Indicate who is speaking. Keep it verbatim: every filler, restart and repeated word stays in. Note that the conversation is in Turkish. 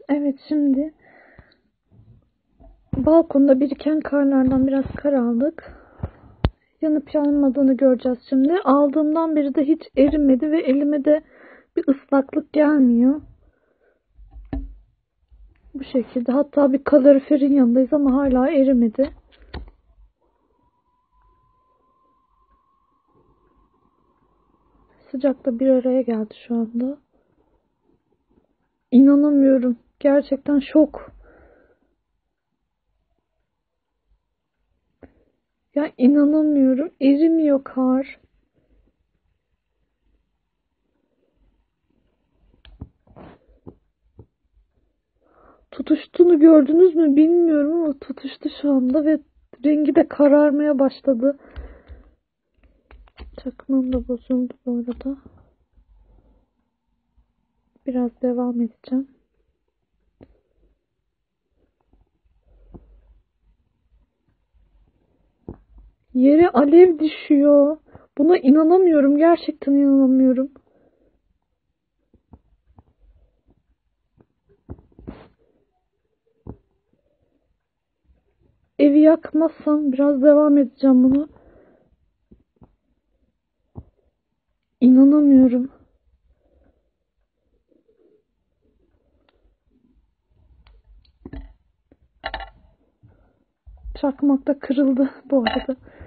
Speaker 1: Evet, şimdi balkonda biriken karlardan biraz kar aldık. Yanıp yanmadığını göreceğiz şimdi. Aldığımdan beri de hiç erimedi ve elime de bir ıslaklık gelmiyor. Bu şekilde. Hatta bir kaloriferin yanındayız ama hala erimedi. Sıcakla bir araya geldi şu anda. İnanamıyorum. Gerçekten şok. Ya inanamıyorum. Erimiyor kar. Tutuştuğunu gördünüz mü bilmiyorum ama tutuştu şu anda ve rengi de kararmaya başladı. Çakmağım da bozuldu bu arada. Biraz devam edeceğim. Yere alev düşüyor. Buna inanamıyorum. Gerçekten inanamıyorum. Evi yakmazsam biraz devam edeceğim buna. İnanamıyorum. Çakmak da kırıldı bu arada.